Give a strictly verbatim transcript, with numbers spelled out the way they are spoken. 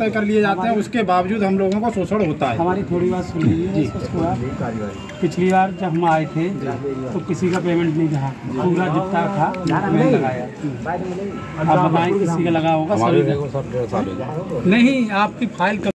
तय कर लिए जाते हैं, उसके बावजूद हम लोगों को शोषण होता है। हमारी थोड़ी बात सुन लीजिए। पिछली बार जब हम आए थे तो किसी का पेमेंट नहीं था, पूरा जितना था पेमेंट लगाया। अब बताएं किसी का लगा होगा? सभी का नहीं। आपकी फाइल